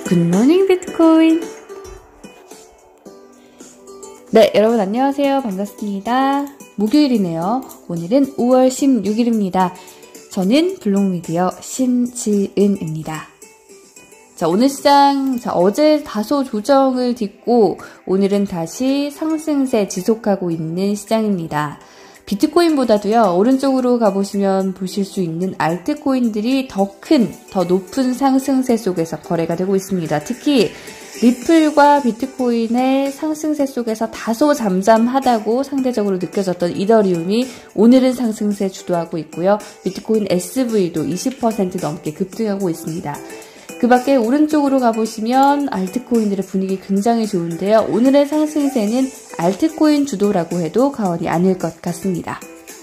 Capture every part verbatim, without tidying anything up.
굿모닝 비트코인. 네, 여러분 안녕하세요. 반갑습니다. 목요일이네요. 오늘은 오월 십육일입니다. 저는 블록미디어 신지은입니다. 자, 오늘 시장, 자, 어제 다소 조정을 딛고 오늘은 다시 상승세 지속하고 있는 시장입니다. 비트코인보다도요, 오른쪽으로 가보시면 보실 수 있는 알트코인들이 더 큰, 더 높은 상승세 속에서 거래가 되고 있습니다. 특히 리플과 비트코인의 상승세 속에서 다소 잠잠하다고 상대적으로 느껴졌던 이더리움이 오늘은 상승세 주도하고 있고요. 비트코인 에스브이도 이십 퍼센트 넘게 급등하고 있습니다. 그 밖에 오른쪽으로 가보시면 알트코인들의 분위기 굉장히 좋은데요. 오늘의 상승세는 알트코인 주도라고 해도 과언이 아닐 것 같습니다.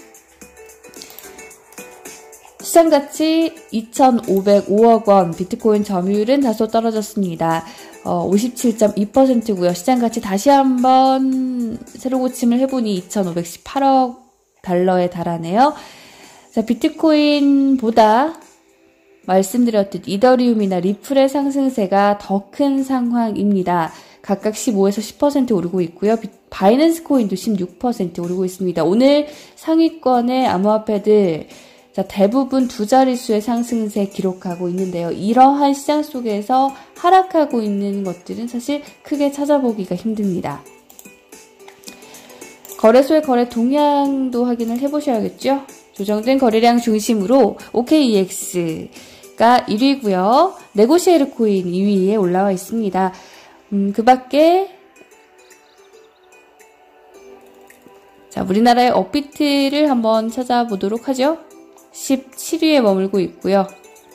시장 가치 이천오백오억 원, 비트코인 점유율은 다소 떨어졌습니다. 어, 오십칠 점 이 퍼센트고요. 시장 가치 다시 한번 새로 고침을 해보니 이천오백십팔억 달러에 달하네요. 자, 비트코인보다 말씀드렸듯 이더리움이나 리플의 상승세가 더 큰 상황입니다. 각각 십오에서 십 퍼센트 오르고 있고요. 바이낸스 코인도 십육 퍼센트 오르고 있습니다. 오늘 상위권의 암호화폐들 자, 대부분 두 자릿수의 상승세 기록하고 있는데요. 이러한 시장 속에서 하락하고 있는 것들은 사실 크게 찾아보기가 힘듭니다. 거래소의 거래 동향도 확인을 해보셔야겠죠. 조정된 거래량 중심으로 오케이이엑스가 일 위고요. 네고시에이트 코인 이 위에 올라와 있습니다. 음, 그 밖에 자, 우리나라의 업비트를 한번 찾아보도록 하죠. 십칠 위에 머물고 있고요.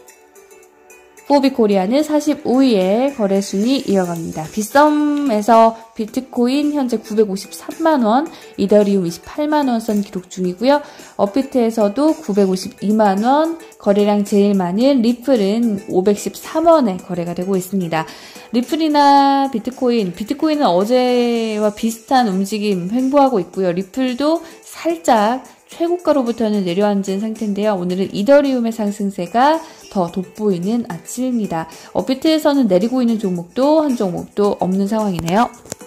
후오비코리아는 사십오 위에 거래순위 이어갑니다. 빗썸에서 비트코인 현재 구백오십삼만 원, 이더리움 이십팔만 원 선 기록 중이고요. 업비트에서도 구백오십이만 원, 거래량 제일 많은 리플은 오백십삼 원에 거래가 되고 있습니다. 리플이나 비트코인, 비트코인은 어제와 비슷한 움직임 횡보하고 있고요. 리플도 살짝 최고가로부터는 내려앉은 상태인데요. 오늘은 이더리움의 상승세가 더 돋보이는 아침입니다. 업비트에서는 내리고 있는 종목도 한 종목도 없는 상황이네요.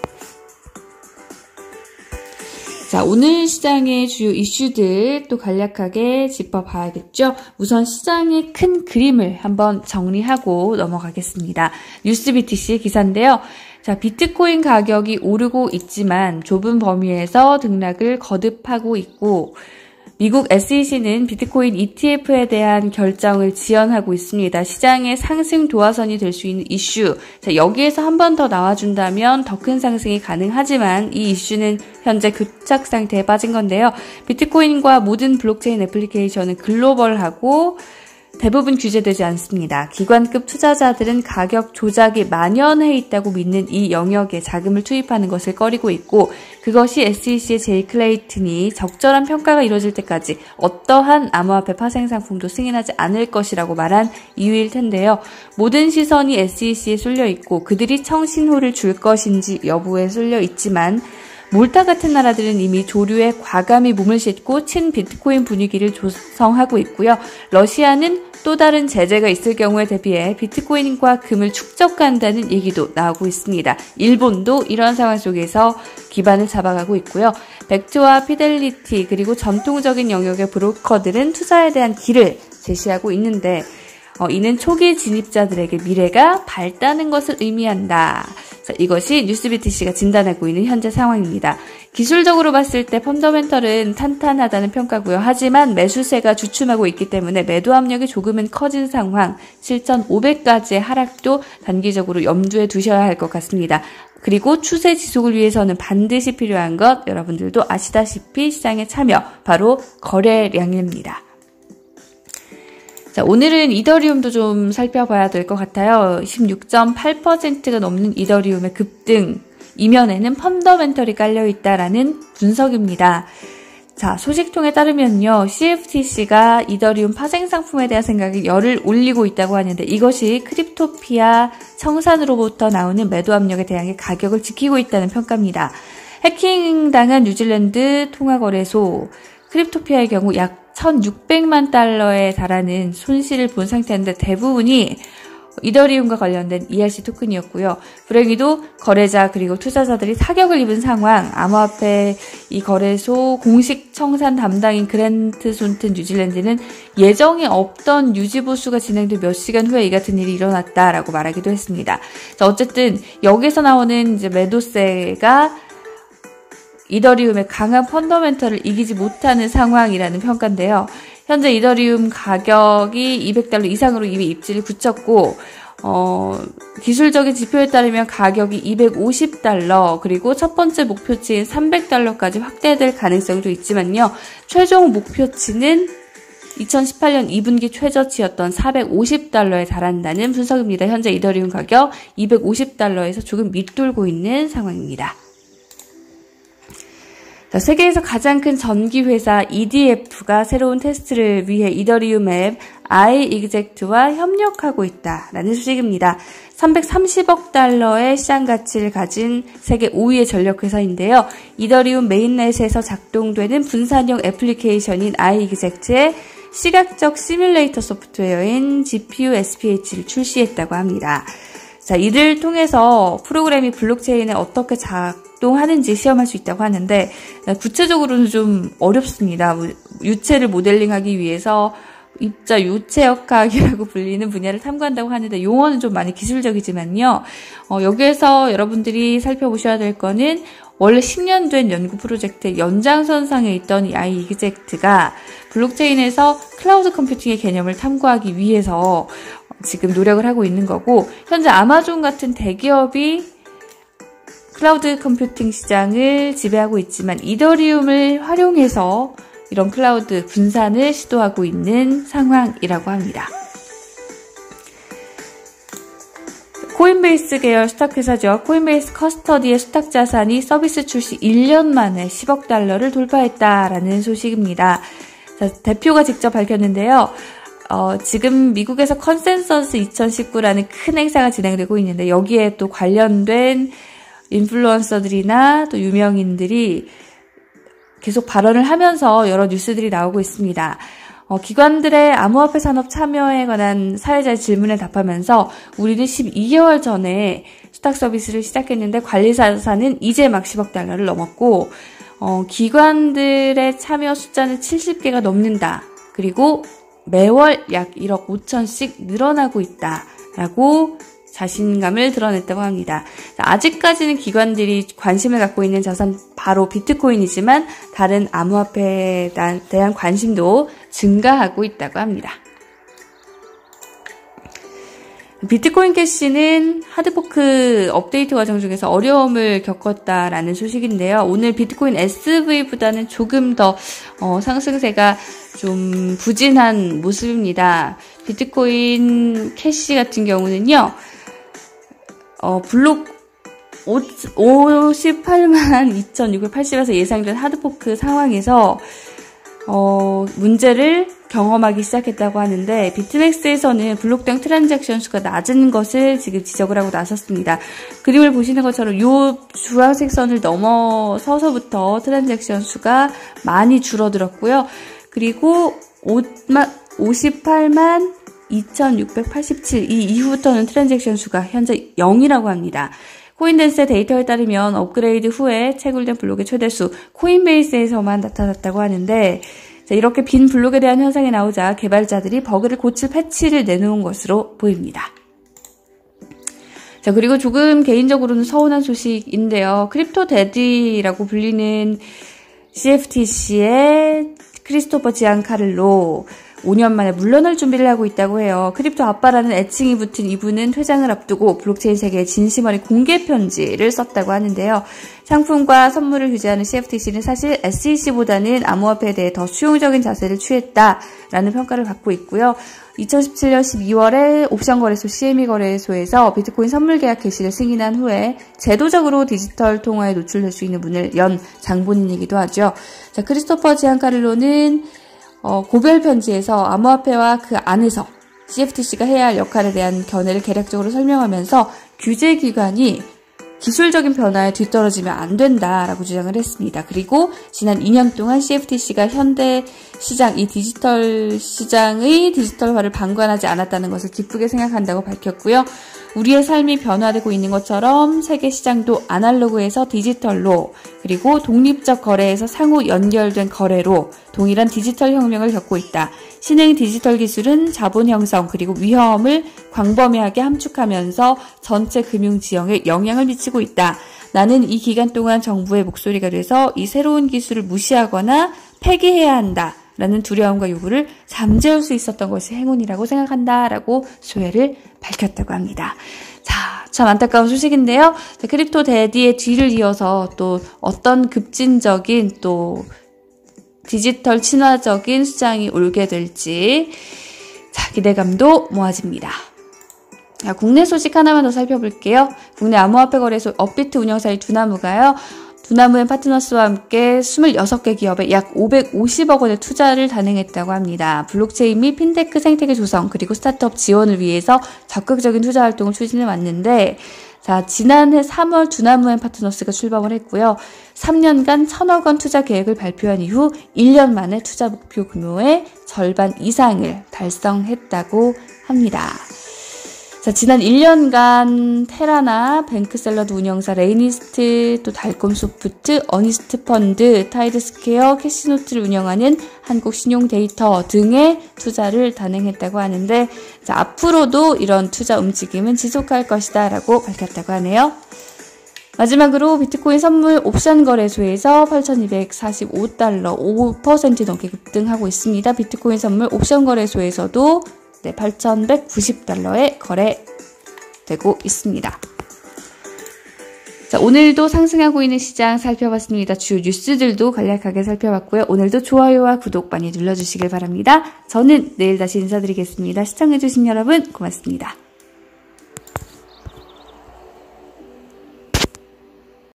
자, 오늘 시장의 주요 이슈들 또 간략하게 짚어봐야겠죠. 우선 시장의 큰 그림을 한번 정리하고 넘어가겠습니다. 뉴스비티씨 기사인데요. 자, 비트코인 가격이 오르고 있지만 좁은 범위에서 등락을 거듭하고 있고 미국 에스이씨는 비트코인 이티에프에 대한 결정을 지연하고 있습니다. 시장의 상승 도화선이 될 수 있는 이슈. 자, 여기에서 한 번 더 나와준다면 더 큰 상승이 가능하지만 이 이슈는 현재 교착 상태에 빠진 건데요. 비트코인과 모든 블록체인 애플리케이션은 글로벌하고 대부분 규제되지 않습니다. 기관급 투자자들은 가격 조작이 만연해 있다고 믿는 이 영역에 자금을 투입하는 것을 꺼리고 있고 그것이 에스이씨의 제이 클레이튼이 적절한 평가가 이루어질 때까지 어떠한 암호화폐 파생 상품도 승인하지 않을 것이라고 말한 이유일 텐데요. 모든 시선이 에스이씨에 쏠려 있고 그들이 청신호를 줄 것인지 여부에 쏠려 있지만 몰타 같은 나라들은 이미 조류에 과감히 몸을 싣고 친 비트코인 분위기를 조성하고 있고요. 러시아는 또 다른 제재가 있을 경우에 대비해 비트코인과 금을 축적한다는 얘기도 나오고 있습니다. 일본도 이런 상황 속에서 기반을 잡아가고 있고요. 벡터와 피델리티 그리고 전통적인 영역의 브로커들은 투자에 대한 길을 제시하고 있는데 어, 이는 초기 진입자들에게 미래가 밝다는 것을 의미한다. 자, 이것이 뉴스비티씨가 진단하고 있는 현재 상황입니다. 기술적으로 봤을 때 펀더멘털은 탄탄하다는 평가고요. 하지만 매수세가 주춤하고 있기 때문에 매도 압력이 조금은 커진 상황, 칠천오백까지의 하락도 단기적으로 염두에 두셔야 할 것 같습니다. 그리고 추세 지속을 위해서는 반드시 필요한 것, 여러분들도 아시다시피 시장에 참여, 바로 거래량입니다. 자, 오늘은 이더리움도 좀 살펴봐야 될 것 같아요. 십육 점 팔 퍼센트가 넘는 이더리움의 급등, 이면에는 펀더멘털이 깔려있다라는 분석입니다. 자, 소식통에 따르면요, 씨에프티씨가 이더리움 파생 상품에 대한 생각에 열을 올리고 있다고 하는데 이것이 크립토피아 청산으로부터 나오는 매도 압력에 대항해 가격을 지키고 있다는 평가입니다. 해킹당한 뉴질랜드 통화거래소 크립토피아의 경우 약 천육백만 달러에 달하는 손실을 본 상태인데 대부분이 이더리움과 관련된 이알씨 토큰이었고요. 불행히도 거래자 그리고 투자자들이 타격을 입은 상황, 암호화폐 이 거래소 공식 청산 담당인 그랜트 손튼 뉴질랜드는 예정에 없던 유지보수가 진행된 몇 시간 후에 이 같은 일이 일어났다라고 말하기도 했습니다. 자, 어쨌든 여기서 나오는 이제 매도세가 이더리움의 강한 펀더멘털을 이기지 못하는 상황이라는 평가인데요. 현재 이더리움 가격이 이백 달러 이상으로 이미 입지를 굳혔고 어, 기술적인 지표에 따르면 가격이 이백오십 달러 그리고 첫 번째 목표치인 삼백 달러까지 확대될 가능성도 있지만요. 최종 목표치는 이천십팔 년 이 분기 최저치였던 사백오십 달러에 달한다는 분석입니다. 현재 이더리움 가격 이백오십 달러에서 조금 밑돌고 있는 상황입니다. 자, 세계에서 가장 큰 전기회사 이디에프가 새로운 테스트를 위해 이더리움 앱 iExect와 협력하고 있다라는 소식입니다. 삼백삼십억 달러의 시장 가치를 가진 세계 오 위의 전력회사인데요. 이더리움 메인넷에서 작동되는 분산형 애플리케이션인 iExect의 시각적 시뮬레이터 소프트웨어인 지피유 에스피에이치를 출시했다고 합니다. 자, 이를 통해서 프로그램이 블록체인에 어떻게 작동하는지 시험할 수 있다고 하는데 구체적으로는 좀 어렵습니다. 유체를 모델링하기 위해서 입자 유체역학이라고 불리는 분야를 탐구한다고 하는데 용어는 좀 많이 기술적이지만요. 어, 여기에서 여러분들이 살펴보셔야 될 거는 원래 십 년 된 연구 프로젝트의 연장선상에 있던 이 iExect가 블록체인에서 클라우드 컴퓨팅의 개념을 탐구하기 위해서 지금 노력을 하고 있는 거고, 현재 아마존 같은 대기업이 클라우드 컴퓨팅 시장을 지배하고 있지만 이더리움을 활용해서 이런 클라우드 분산을 시도하고 있는 상황이라고 합니다. 코인베이스 계열 수탁회사죠. 코인베이스 커스터디의 수탁자산이 서비스 출시 일 년 만에 십억 달러를 돌파했다라는 소식입니다. 자, 대표가 직접 밝혔는데요. 어, 지금 미국에서 컨센서스 이천십구라는 큰 행사가 진행되고 있는데 여기에 또 관련된 인플루언서들이나 또 유명인들이 계속 발언을 하면서 여러 뉴스들이 나오고 있습니다. 어, 기관들의 암호화폐 산업 참여에 관한 사회자의 질문에 답하면서 우리는 십이 개월 전에 수탁 서비스를 시작했는데 관리자산은 이제 막 십억 달러를 넘었고 어, 기관들의 참여 숫자는 칠십 개가 넘는다. 그리고 매월 약 일억 오천씩 늘어나고 있다라고 자신감을 드러냈다고 합니다. 아직까지는 기관들이 관심을 갖고 있는 자산 바로 비트코인이지만 다른 암호화폐에 대한 관심도 증가하고 있다고 합니다. 비트코인 캐시는 하드포크 업데이트 과정 중에서 어려움을 겪었다라는 소식인데요. 오늘 비트코인 에스브이보다는 조금 더 어, 상승세가 좀 부진한 모습입니다. 비트코인 캐시 같은 경우는요. 어, 블록 오십팔만 이천육백팔십에서 예상된 하드포크 상황에서 어, 문제를 경험하기 시작했다고 하는데 비트맥스에서는 블록당 트랜잭션 수가 낮은 것을 지금 지적을 하고 나섰습니다. 그림을 보시는 것처럼 이 주황색 선을 넘어서서부터 트랜잭션 수가 많이 줄어들었고요. 그리고 오십팔만 이천육백팔십칠 이 이후부터는 트랜잭션 수가 현재 영이라고 합니다. 코인댄스의 데이터에 따르면 업그레이드 후에 채굴된 블록의 최대수 코인베이스에서만 나타났다고 하는데 자, 이렇게 빈 블록에 대한 현상이 나오자 개발자들이 버그를 고칠 패치를 내놓은 것으로 보입니다. 자, 그리고 조금 개인적으로는 서운한 소식인데요. 크립토 데디라고 불리는 씨에프티씨의 크리스토퍼 지안카를로 오 년 만에 물러날 준비를 하고 있다고 해요. 크립토 아빠라는 애칭이 붙은 이분은 퇴장을 앞두고 블록체인 세계에 진심 어린 공개 편지를 썼다고 하는데요. 상품과 선물을 규제하는 씨에프티씨는 사실 에스이씨보다는 암호화폐에 대해 더 수용적인 자세를 취했다라는 평가를 받고 있고요. 이천십칠 년 십이월에 옵션 거래소 씨엠이 거래소에서 비트코인 선물 계약 개시를 승인한 후에 제도적으로 디지털 통화에 노출될 수 있는 문을 연 장본인이기도 하죠. 자, 크리스토퍼 지안카를로는 어, 고별 편지에서 암호화폐와 그 안에서 씨에프티씨가 해야 할 역할에 대한 견해를 개략적으로 설명하면서 규제기관이 기술적인 변화에 뒤떨어지면 안 된다라고 주장을 했습니다. 그리고 지난 이 년 동안 씨에프티씨가 현대 시장, 이 디지털 시장의 디지털화를 방관하지 않았다는 것을 기쁘게 생각한다고 밝혔고요. 우리의 삶이 변화되고 있는 것처럼 세계 시장도 아날로그에서 디지털로, 그리고 독립적 거래에서 상호 연결된 거래로 동일한 디지털 혁명을 겪고 있다. 신흥 디지털 기술은 자본 형성 그리고 위험을 광범위하게 함축하면서 전체 금융 지형에 영향을 미치고 있다. 나는 이 기간 동안 정부의 목소리가 돼서 이 새로운 기술을 무시하거나 폐기해야 한다. 라는 두려움과 요구를 잠재울 수 있었던 것이 행운이라고 생각한다. 라고 소회를 밝혔다고 합니다. 자, 참 안타까운 소식인데요. 자, 크립토 대디의 뒤를 이어서 또 어떤 급진적인 또 디지털 친화적인 시장이 올게 될지 자, 기대감도 모아집니다. 자, 국내 소식 하나만 더 살펴볼게요. 국내 암호화폐 거래소 업비트 운영사의 두나무가요. 두나무앤 파트너스와 함께 이십육 개 기업에 약 오백오십억 원의 투자를 단행했다고 합니다. 블록체인 및 핀테크 생태계 조성 그리고 스타트업 지원을 위해서 적극적인 투자 활동을 추진해 왔는데 자, 지난해 삼월 두나무앤 파트너스가 출범을 했고요. 삼 년간 천억 원 투자 계획을 발표한 이후 일 년 만에 투자 목표 규모의 절반 이상을 달성했다고 합니다. 자, 지난 일 년간 테라나 뱅크샐러드 운영사 레이니스트, 또 달콤소프트, 어니스트 펀드, 타이드스퀘어, 캐시노트를 운영하는 한국신용데이터 등의 투자를 단행했다고 하는데 자, 앞으로도 이런 투자 움직임은 지속할 것이다 라고 밝혔다고 하네요. 마지막으로 비트코인 선물 옵션 거래소에서 팔천이백사십오 달러 오 퍼센트 넘게 급등하고 있습니다. 비트코인 선물 옵션 거래소에서도 네, 팔천백구십 달러에 거래되고 있습니다. 자, 오늘도 상승하고 있는 시장 살펴봤습니다. 주요 뉴스들도 간략하게 살펴봤고요. 오늘도 좋아요와 구독 많이 눌러주시길 바랍니다. 저는 내일 다시 인사드리겠습니다. 시청해주신 여러분 고맙습니다.